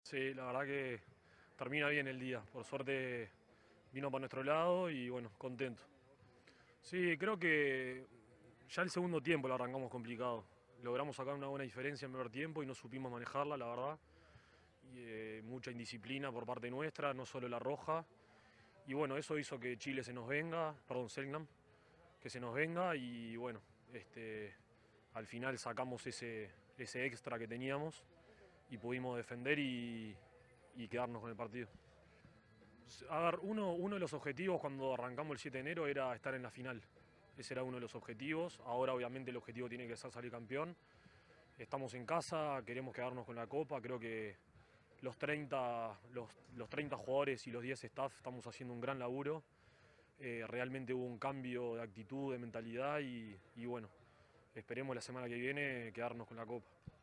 Sí, la verdad que termina bien el día. Por suerte vino por nuestro lado y bueno, contento. Sí, creo que ya el segundo tiempo lo arrancamos complicado. Logramos sacar una buena diferencia en el primer tiempo y no supimos manejarla, la verdad. Y, mucha indisciplina por parte nuestra, no solo la roja. Y bueno, eso hizo que Chile se nos venga, perdón, Selknam, que se nos venga y bueno, al final sacamos ese extra que teníamos y pudimos defender y quedarnos con el partido. A ver, uno de los objetivos cuando arrancamos el 7 de enero era estar en la final. Ese era uno de los objetivos. Ahora obviamente el objetivo tiene que ser salir campeón. Estamos en casa, queremos quedarnos con la copa. Creo que los 30 jugadores y los 10 staff estamos haciendo un gran laburo. Realmente hubo un cambio de actitud, de mentalidad y bueno, esperemos la semana que viene quedarnos con la copa.